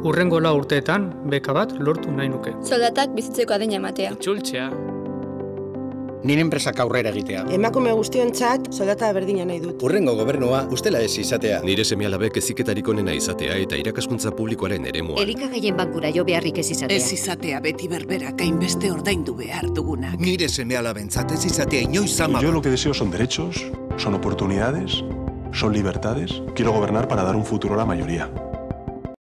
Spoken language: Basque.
Urrengo 4 urteetan beka bat lortu nahi nuke. Soldatak bizitzeko adina ematea. Itzultzea. Nire enpresak aurrera egitea. Emakume guztiontzat soldata berdina nahi dut. Urrengo gobernua ustela ez izatea. Nire seme-alabek heziketarik onena izatea eta irakaskuntza publikoaren eremuan. Elikagaien bankura jo beharrik ez izatea. Ez izatea beti berberak hainbeste ordaindu behar dugunak. Nire seme-alabentzat ez izatea inoiz ama. Yo lo que deseo son derechos, son oportunidades, son libertades. Quiero gobernar para dar un futuro a la mayoría.